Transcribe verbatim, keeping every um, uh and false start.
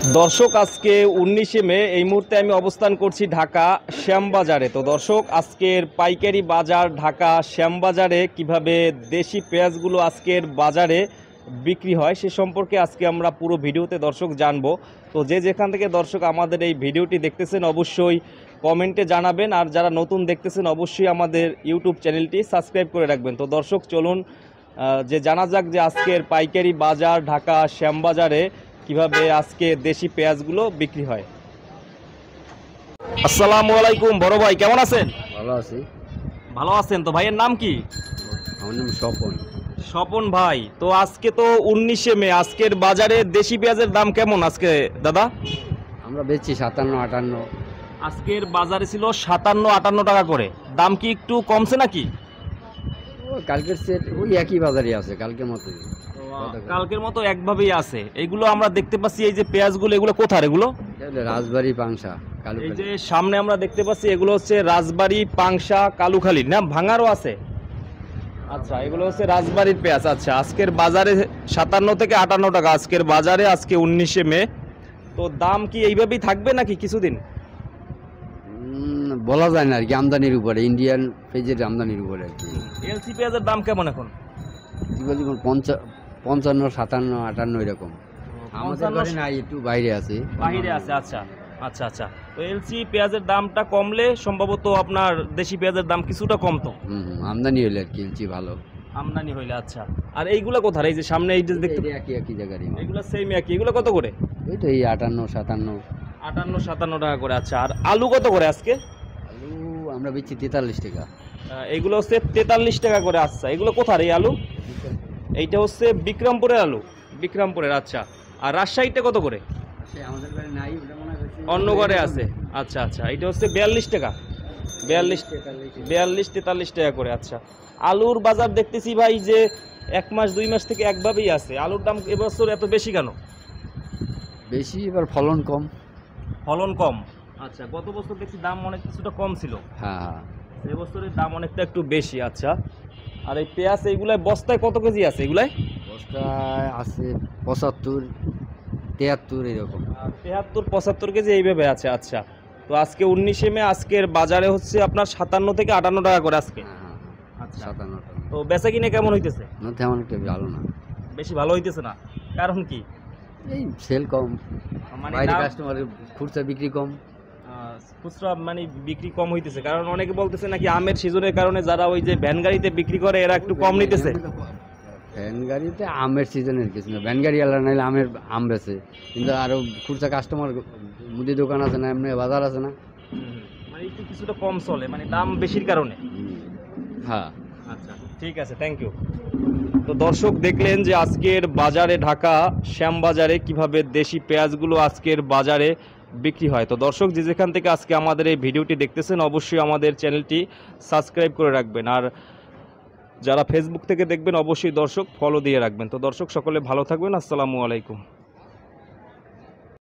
দর্শক আজকে উনিশে মে এই মুহূর্তে আমি অবস্থান করছি ঢাকা শ্যামবাজারে। তো দর্শক আজকের পাইকারি বাজার ঢাকা শ্যামবাজারে কিভাবে দেশি পেঁয়াজগুলো আজকের বাজারে বিক্রি হয় সে সম্পর্কে আজকে আমরা পুরো ভিডিওতে দর্শক জানবো। তো যে যেখান থেকে দর্শক আমাদের এই ভিডিওটি দেখতেছেন অবশ্যই কমেন্টে জানাবেন, আর যারা নতুন দেখতেছেন অবশ্যই আমাদের ইউটিউব চ্যানেলটি সাবস্ক্রাইব করে রাখবেন। তো দর্শক চলুন যে জানা যাক যে আজকের পাইকারি বাজার ঢাকা শ্যামবাজারে কিভাবে আজকে দেশি পেঁয়াজগুলো বিক্রি হয়। আসসালামু আলাইকুম বড় ভাই, কেমন আছেন? ভালো আছি। ভালো আছেন তো? ভাইয়ের নাম কি? আমার নাম স্বপন। স্বপন ভাই, তো আজকে তো উনিশে মে, আজকের বাজারে দেশি পেঁয়াজের দাম কেমন আজকে দাদা? আমরা বেচছি সাতান্ন আটান্ন। আজকের বাজারে ছিল সাতান্ন আটান্ন টাকা করে, দাম কি একটু কমছে নাকি? ও কালকের সেট ওই একই বাজারই আছে, কালকের মতোই। কালকের মতো একভাবেই আছে। এগুলো আমরা দেখতে পাচ্ছি এই যে পেঁয়াজগুলো, এগুলো কোথার? এগুলো রাজবাড়ি পাংশা কালু। এই যে সামনে আমরা দেখতে পাচ্ছি এগুলো হচ্ছে রাজবাড়ি পাংশা কালুখালী না, ভাঙারও আছে। আচ্ছা, এগুলো হচ্ছে রাজবাড়ির পেঁয়াজ। আচ্ছা, আজকের বাজারে সাতান্ন থেকে আটান্ন টাকা আজকের বাজারে, আজকে উনিশে মে। তো দাম কি এইভাবেই থাকবে নাকি কিছুদিন? বলা যায় না আর কি, আমদানির উপরে, ইন্ডিয়ান পেঁয়াজের আমদানির উপরে আর কি। এলসি পেঁয়াজের দাম কেমন এখন? কি বলছি, পঞ্চান্ন সাতান্ন আটান্ন এরকম। আমাদের ঘরে নাই, একটু বাইরে আছে। বাইরে আছে, আচ্ছা আচ্ছা আচ্ছা। তো এলসি পেঁয়াজের দামটা কমলে সম্ভবত আপনার দেশি পেঁয়াজের দাম কিছুটা কমতো। হুম হুম, আমদানি হইলে আর কি, এলসি ভালো আমদানি হইলে। আচ্ছা, আর এইগুলো কোথায়? এই যে সামনে এই যে দেখতে একই একই জায়গারই, এইগুলো সেম একই। এগুলো কত করে? ওই তো এই আটান্ন সাতান্ন আটান্ন সাতান্ন টাকা করে। আচ্ছা, আর আলু কত করে আজকে? আলু আমরা বেচছি তেতাল্লিশ টাকা। এইগুলো হচ্ছে তেতাল্লিশ টাকা করে। আচ্ছা, এগুলো কোথার এই আলু? এইটা হচ্ছে বিক্রমপুরের আলু, বিক্রমপুরের। আচ্ছা, আর রাজশাহীটা কত করে? আমাদের ঘরে নাই, অন্য ঘরে আছে। আচ্ছা আচ্ছা, এটা হচ্ছে বিয়াল্লিশ টাকা, বিয়াল্লিশ বিয়াল্লিশ তেতাল্লিশ টাকা করে। আচ্ছা, আলুর বাজার দেখতেছি ভাই যে এক মাস দুই মাস থেকে একভাবেই আছে। আলুর দাম এবছর এত বেশি কেন? বেশি এবার ফলন কম। ফলন কম। আচ্ছা, গত বছর দেখছি দাম অনেক কিছুটা কম ছিল। হ্যাঁ হ্যাঁ, এবছরের দাম অনেকটা একটু বেশি। আচ্ছা, আর এই পেঁয়াজ এইগুলাই বস্তায় কত কেজি আছে? এগুলাই বস্তায় আছে পঁচাত্তর তেহাত্তর এরকম। তেহাত্তর পঁচাত্তর কেজি এইভাবে আছে। আচ্ছা, তো আজকে উনিশে মে, আজকের বাজারে হচ্ছে আপনার সাতান্ন থেকে আটান্ন টাকা করে আজকে। আচ্ছা, সাতান্ন টাকা। তো বেচা কিনে কেমন হইতেছে? না তেমন একটা ভালো না, বেশি ভালো হইতেছে না। কারণ কি? এই সেল কম, মানে বাইরে কাস্টমারের খুচরা বিক্রি কম। খুচরা মানে বিক্রি কম হইতেছে, কারণ অনেকে বলতেছে নাকি আমের সিজনের কারণে যারা ওই যে ভ্যান গাড়িতে বিক্রি করে এরা একটু কম নিতেছে। ভ্যান গাড়িতে আমের সিজনের কিছু না, ভ্যান গাড়ি আলাদা নাইলে আমের আম বেছে, কিন্তু আরো খুচরা কাস্টমার মুদি দোকান আছে না, এমনি বাজার আছে না, মানে একটু কিছুটা কম চলে, মানে দাম বেশির কারণে। হ্যাঁ আচ্ছা, ঠিক আছে, থ্যাংক ইউ। তো দর্শক দেখলেন যে আজকের বাজারে ঢাকা শ্যামবাজারে কিভাবে দেশি পেঁয়াজগুলো আজকের বাজারে বিক্রি হয়। তো দর্শক যে যেখান থেকে আজকে আমাদের এই ভিডিওটি দেখতেছেন অবশ্যই আমাদের চ্যানেলটি সাবস্ক্রাইব করে রাখবেন, আর যারা ফেসবুক থেকে দেখবেন অবশ্যই দর্শক ফলো দিয়ে রাখবেন। তো দর্শক সকলে ভালো থাকবেন। আসসালামু আলাইকুম।